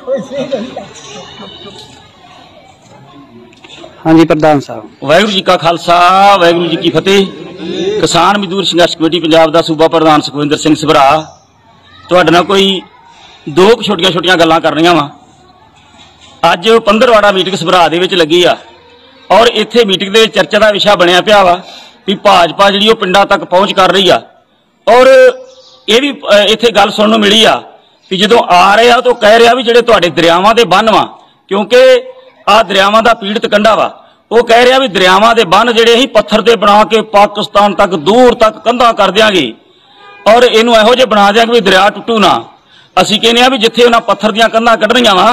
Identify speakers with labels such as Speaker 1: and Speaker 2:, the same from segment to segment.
Speaker 1: हाँ जी प्रधान साहब।
Speaker 2: वाहिगुरू जी का खालसा वाहिगुरू जी की फतेह। किसान मजदूर संघर्ष कमेटी पंजाब का सूबा प्रधान सुखविंदर सिंह सभरा तुहाडे नाल कोई दो छोटिया छोटिया गल्लां करनियां वा। अज पंदरवाड़ा मीटिंग सभरा दे विच लगी आ और इत्थे मीटिंग दे चर्चा का विषय बनया पिया वा भी भाजपा जिहड़ी पिंडां तक पहुंच कर रही आ और ये भी इत्थे गल सुनने मिली आ कि जदों आ रहे आ तो कह रहा भी जिहड़े तुहाडे दरियावां दे बन्ह वा, क्योंकि आ दरियावां दा पीड़ित कंढा वा, वो कह रहा भी दरियावां दे बन्ह जिहड़े असीं पत्थर ते बना के पाकिस्तान तक दूर तक कंधा कर देंगे और इनू इहो जिहा बना देंगे भी दरिया टुੱटू ना। असीं कहने भी जिथे उन्हां पत्थर दीयां कंधां कढणीआं वा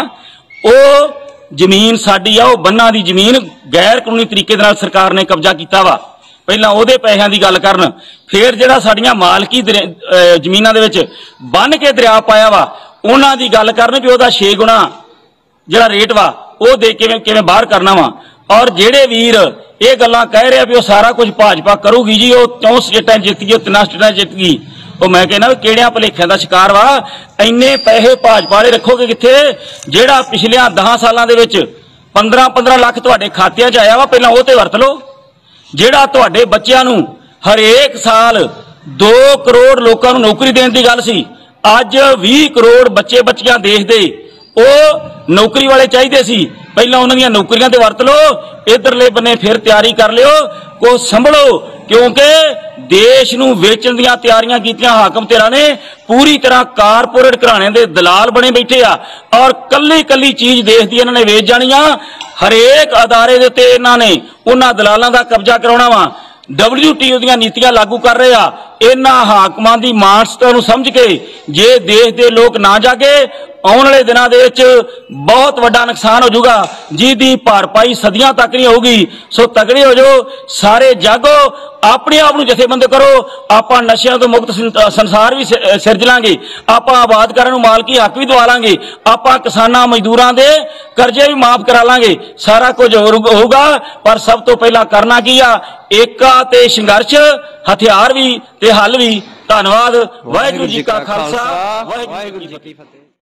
Speaker 2: वो जमीन साडी आ, वो बन्ना दी जमीन गैर कानूनी तरीके दे नाल सरकार ने कब्जा कीता वा। पहलां ओहदे पैसिਆਂ दी गल करन, फिर जिहड़ा साडीआं मालकी जमीनां दे विच बन के दरिया पाया वा उन्हां दी गल करन भी ओहदा 6 गुणा जिहड़ा रेट वा वो दे किवें बाहर करना वा। और जेड़े वीर ये गल्लां कह रहे भी वो सारा कुछ भाजपा करूगी जी, वो 4 स्टेटां जित गई, 3 स्टेटां जित गई, वो मैं कहना किहड़ियां भुलेखिਆਂ दा शिकार वा। इन्ने पैसे भाजपा वाले रखोगे कित्थे जेड़ा पिछलियां 10 सालां दे विच 15-15 लाख तुहाडे खातिਆਂ 'च आया वा, पहलां वो ते वरत लो। जेड़ा तुहाडे बच्चिਆਂ नूं हरेक साल 2 करोड़ लोकां नूं नौकरी देण दी गल सी, अज 20 करोड़ बच्चे बच्चियां देश दे वो नौकरी वाले चाहिए सी, पहला उन्होंने नौकरियां ते वरत लो, इधरले बन्ने फिर तैयारी कर लियो, को संभलो, क्योंकि देश नूं वेचण दीयां तैयारियां कीतियां हाकम तेरा ने पूरी तरह कारपोरेट घराणे दे दलाल बने बैठे आ और कल्ली कल्ली चीज देश दी इन्हां ने वेच जानी आ। हरेक अदारे दे उत्ते इन्हां ने उन्हां दलालां दा कब्जा कराउणा वा। WTO दीयां नीतियां लागू कर रहे आ। इन्हां हाकमां दी मानसिकता नूं समझ के जे देश दे लोग ना जागे आने वाले दिनों के बहुत वड्डा नुकसान हो जाऊगा, जिसकी भरपाई सदियां तक नहीं होगी। सो तगड़े हो जाओ, सारे जागो, अपने आप जथेबंद करो, आप नशियां तो मुक्त संसार भी सिरज लांगे, आप आबादकारां नूं मालकी हक भी दवा लांगे, आप किसानां मजदूरां दे कर्जे भी माफ करा लांगे, सारा कुछ होगा। पर सब तो पहला करना की आ, एका ते संघर्ष, हथियार भी ते हल भी। धन्यवाद। वाहिगुरू जी का खालसा वाहिगुरू जी की फतेह।